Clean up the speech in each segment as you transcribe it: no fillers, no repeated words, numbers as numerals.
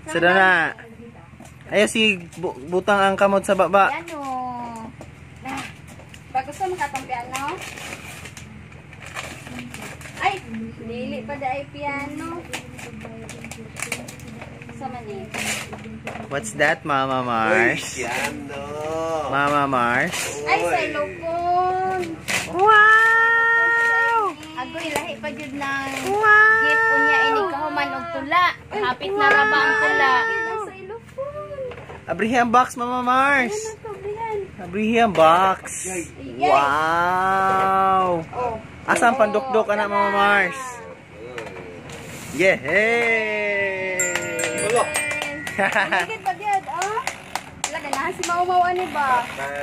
Sada na. Ayo si butang ang kamot sa baba. Piano. Pag gusto mo katong piano? Ay, dili pa dai piano. Sama ni. What's that, Mama Mars? Piano. Mama Mars? Ay, xylophone. Wow! Agoy, lahi pa jud ng Wow! gift unya ini kahuman og tula. Hapit na ra ba ang tula? Xylophone. Abrihi ang box, Mama Mars. Ano to, Brian? Abrihi ang box. Wow! Oh. Asa ang pandukdok, anak, Mama Mars? Yehey! Higit pa gyud, oh. Wala ganahan si Mau ani ba?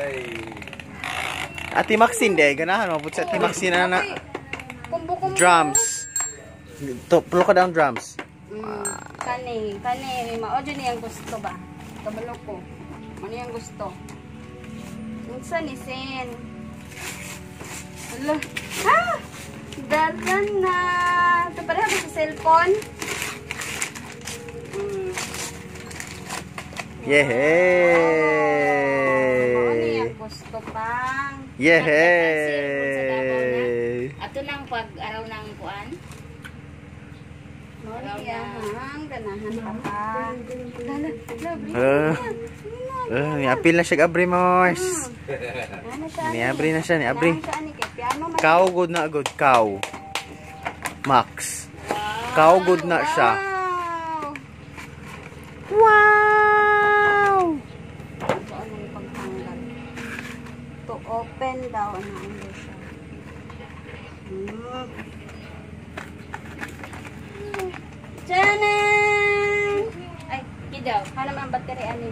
Ati Maxine de, ganahan mo pud sa Ati Maxine na Kumbo-kumbo. drums. Pulo ka daw drums. Kani mao jud niyang gusto ba? Kabalo ko. Ano yang gusto? Unsa ni Sen? Hala. Ha! Dalan na. Ito pala ba sa cellphone? Yehey! Ano yang gusto pang? Yehey! Ato nang pag-araw ng kuan. Ganahan pa. Niapil na siya abri Mars. Niabri na siya, niabri. Cow good na good, cow. Max. Cow good na siya. Wow! To open daw ano siya. Chanan! Ay, kidaw. Hanam ang battery ani.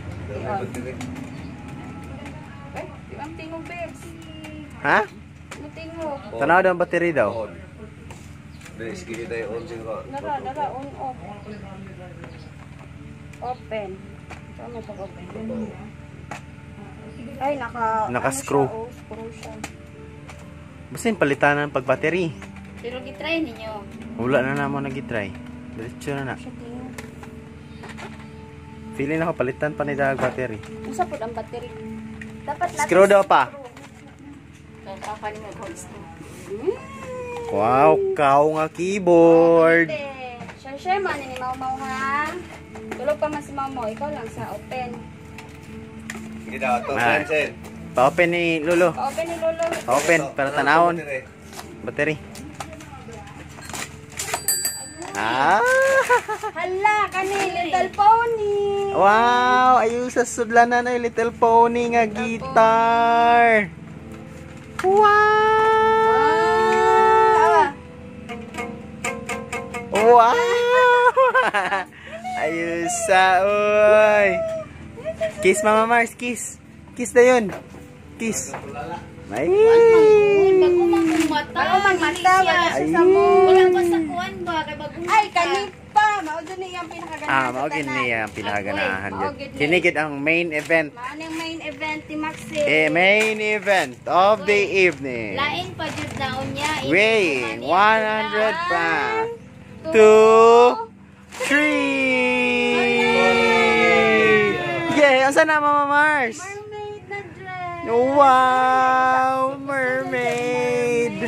Ay, di ang tingog, babes. Ha? Ano tingog? Tanaw daw ang battery daw. Nara, on, off. Open. Saan mo pag-open? Ay, Naka-screw. Ano siya, screw siya. Basin palitan ng pag-battery. Pero gitry ninyo. Wala na naman nag-try. Diretso na na. Siya tingog. Feeling ako palitan pa ni dag battery. Usa po ang battery. Dapat natin Screw daw pa. Kakapanin mo ko gusto. Wow, cow nga keyboard. Share man ni Mau ha. Tulog pa man si Mau. Ikaw lang sa open. Pa-open ni Lolo. Open ni Lolo. Pa-open para tanawon. Battery. Hala, kani Little Pony. Wow, ayun sa sudlanan na Little Pony nga guitar. Wow! Wow! Ayun sa oy. Kiss Mama Mars, kiss. Kiss na yun. Kiss. Ay. Bago man mata. Bago man mata, wala siya sa mo. Wala pa sa kuan ba kay bagong. Ay, kani pa. Mao dun ni ang pinakaganahan. Mao gid niya ang pinaganahan Mao yun. gid ni. Kinigid ang main event. Mao ning main event ni Maxi. Main event of the evening. Lain pa jud na unya. Weighing 100 pounds. 2, 3. Yay! Asa na Mama Mars? Mermaid na dress. Wow! Mermaid!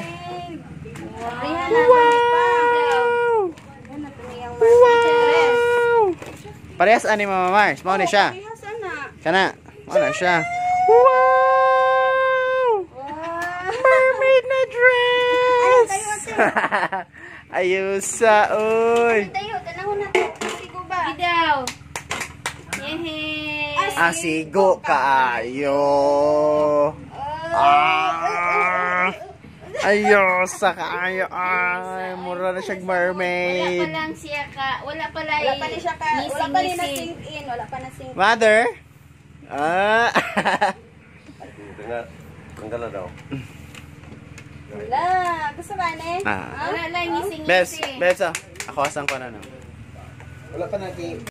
Wow! Wow! Parehas ani Mama Mars. Mao ni siya. Kana. Mao na siya. Wow! Mermaid na dress! Ayusa, oy! Tayo, tanahon na to. Sigo ba? Daw. Yehey. Asigo kaayo. Ayusa kaayo. Ay, mura na siyang Wala mermaid. pa lang siya ka. Wala pa lang. Wala pa ni siya ka. Wala pa ni na sink in. Wala pa na sink in. Mother? Tanggal daw. Wala. Gusto ba ni? Wala lang nising-nising. Bes, Bes, ako asan ko na no. Wala pa natin.